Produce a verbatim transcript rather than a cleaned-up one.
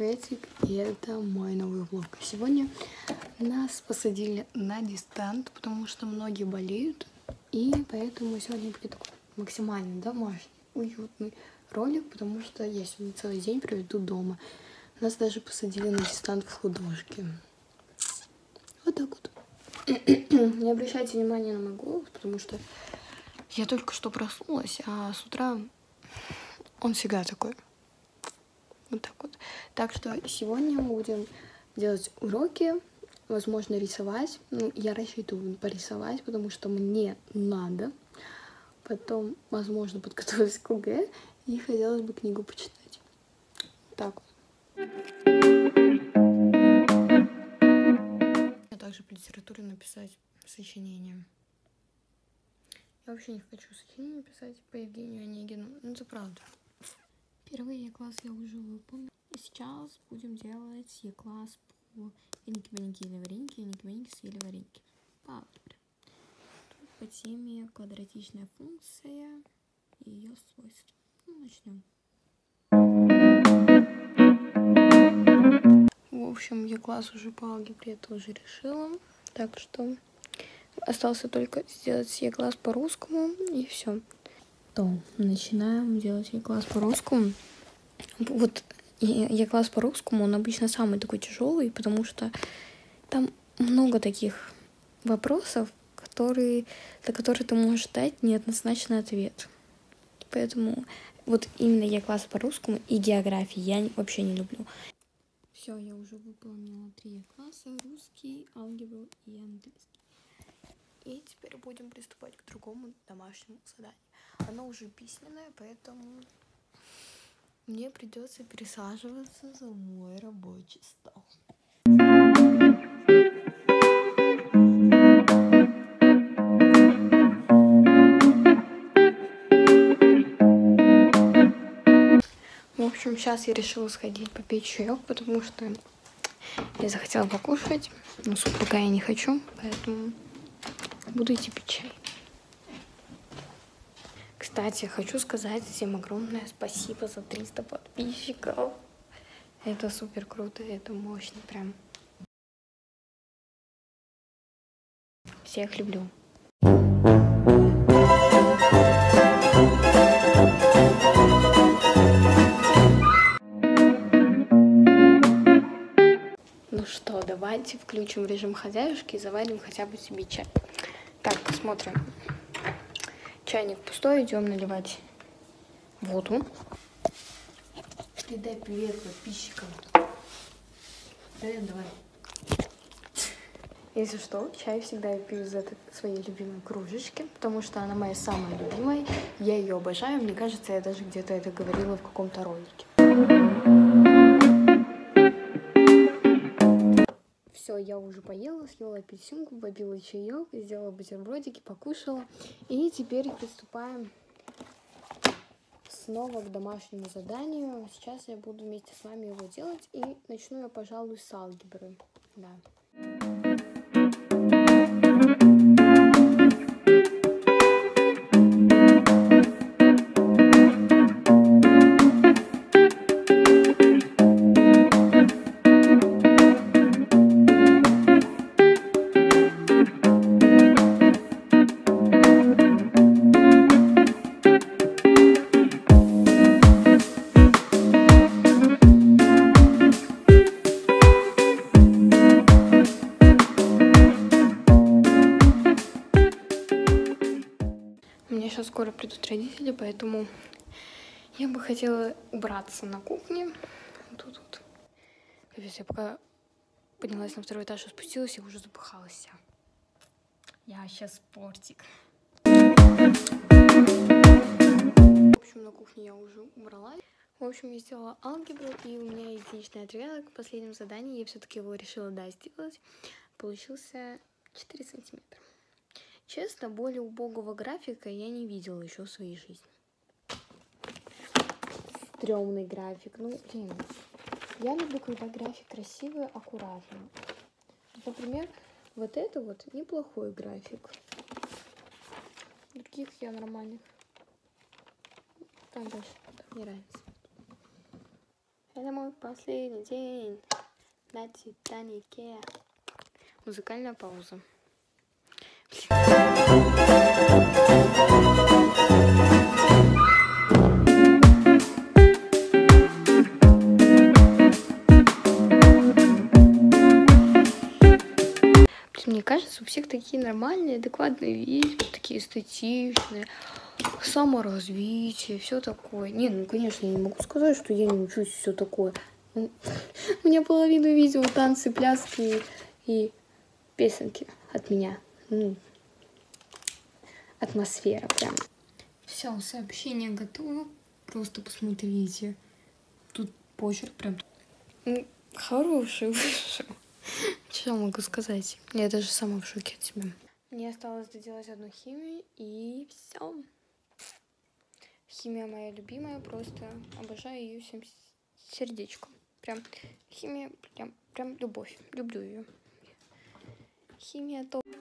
приветик, и это мой новый влог. Сегодня нас посадили на дистант, потому что многие болеют, и поэтому сегодня будет такой максимально домашний, уютный ролик, потому что я сегодня целый день проведу дома. Нас даже посадили на дистант в художке. Вот так вот. Не обращайте внимания на мой голос, потому что я только что проснулась, а с утра он всегда такой. Вот так вот. Так что сегодня мы будем делать уроки, возможно, рисовать. Ну, я рассчитываю порисовать, потому что мне надо. Потом, возможно, подготовиться к ОГЭ. И хотелось бы книгу почитать. Так вот. А также по литературе написать сочинение. Я вообще не хочу сочинение писать по Евгению Онегину. Ну, это правда. Первый Е-класс я уже выполнила. И сейчас будем делать Е-класс по веники-вареники или вареники, веники-вареники съели вареники. По алгебре. Тут по теме квадратичная функция и ее свойства. Ну, начнем. В общем, Е-класс уже по алгебре тоже решила. Так что остался только сделать Е-класс по русскому и все. То начинаем делать Е-класс по русскому. Вот Е-класс по русскому, он обычно самый такой тяжелый, потому что там много таких вопросов, которые, на которые ты можешь дать неоднозначный ответ. Поэтому вот именно Е-класс по русскому и географии я вообще не люблю. Все, я уже выполнила три Е-класса: русский, алгебру и английский. И теперь будем приступать к другому домашнему заданию. Оно уже письменное, поэтому мне придется пересаживаться за мой рабочий стол. В общем, сейчас я решила сходить попить чаек, потому что я захотела покушать, но суп пока я не хочу, поэтому буду идти пить чай. Кстати, хочу сказать всем огромное спасибо за триста подписчиков. Это супер круто, это мощно прям. Всех люблю. Ну что, давайте включим режим хозяюшки и заварим хотя бы себе чай. Так, посмотрим. Чайник пустой, идем наливать воду. Передай привет подписчикам. Привет, давай. Если что, чай всегда я пью из этой своей любимой кружечки, потому что она моя самая любимая. Я ее обожаю. Мне кажется, я даже где-то это говорила в каком-то ролике. Все, я уже поела, съела апельсинку, попила чаек, сделала бутербродики, покушала. И теперь приступаем снова к домашнему заданию. Сейчас я буду вместе с вами его делать. И начну я, пожалуй, с алгебры. Да. Сейчас скоро придут родители, поэтому я бы хотела убраться на кухне. Тут вот. Капец, я пока поднялась на второй этаж и спустилась, я уже запыхалась. Я сейчас спортик. В общем, на кухне я уже убрала. В общем, я сделала алгебру, и у меня единичный отрезок к последнему заданию. Я все-таки его решила, да, сделать. Получился четыре сантиметра. Честно, более убогого графика я не видела еще в своей жизни. Стрёмный график. Ну, блин. Я люблю, когда график красивый, аккуратный. Например, вот это вот неплохой график. Других я нормальных. Там дальше. Там не нравится. Это мой последний день на Титанике. Музыкальная пауза. Мне кажется, у всех такие нормальные, адекватные видео, такие эстетичные, саморазвитие, все такое. Не, ну, конечно, я не могу сказать, что я не учусь, все такое. У меня половина видео танцы, пляски и песенки от меня. Ну, атмосфера прям. Все, сообщение готово. Просто посмотрите. Тут почерк прям хороший вышел. Что могу сказать? Я даже сама в шоке от себя. Мне осталось доделать одну химию, и все. Химия моя любимая, просто обожаю ее всем сердечком. Прям химия, прям, прям любовь. Люблю ее. Химия топ.